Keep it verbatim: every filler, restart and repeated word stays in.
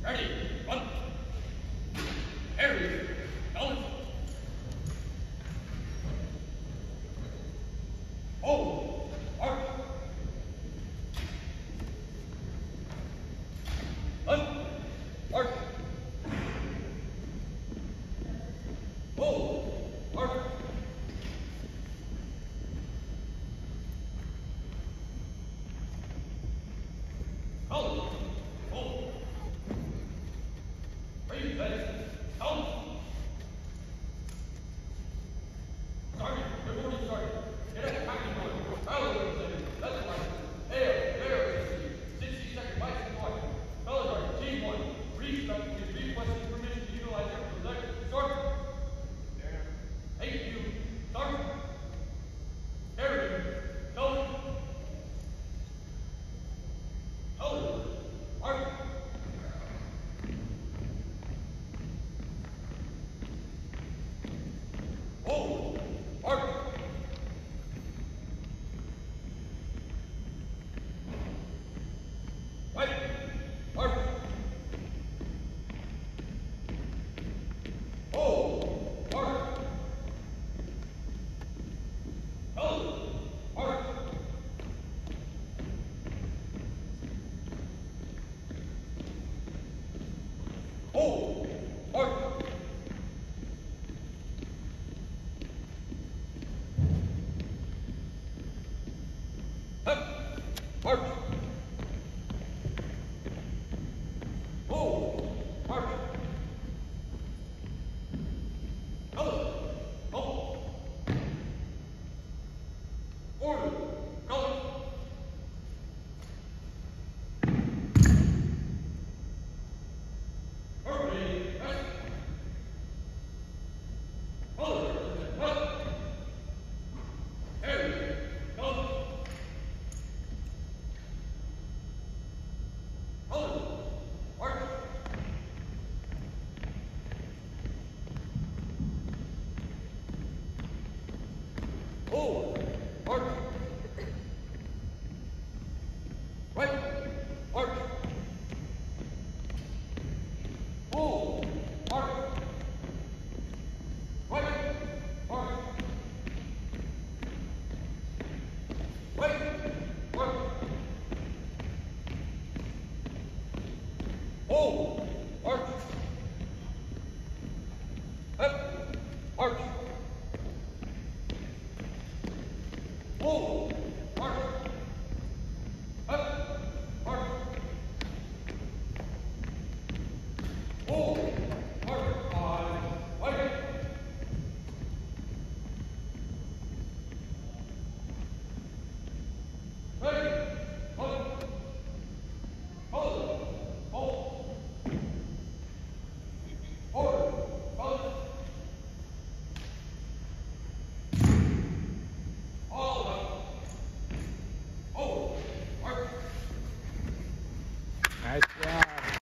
Ready. One. Harry. Down. Hold. Mark. One. Mark. Hold. Mark. Hold. Hold. Raise legs. Down. Sergeant, good morning, Sergeant. Get up, packing going. Power listening. Left line. Air, air, sixty second bites and point. Color Sergeant, team one. Respect is requesting permission to utilize their protect. Sergeant. There. Thank you. Sergeant. Harry. Color. Color. Mark. Hold. Mark. Right. Mark. Hold. Mark. Hold. Mark. Hold. Mark. Up. Mark. Hold. Mark. Color. Hold. Order. Color. Hurry. Left. Color. Left. Harry. Color. Color. Mark. Hold. Mark. Right. Mark. Hold. Mark. Right. Mark. Right. Mark. Hold. Mark.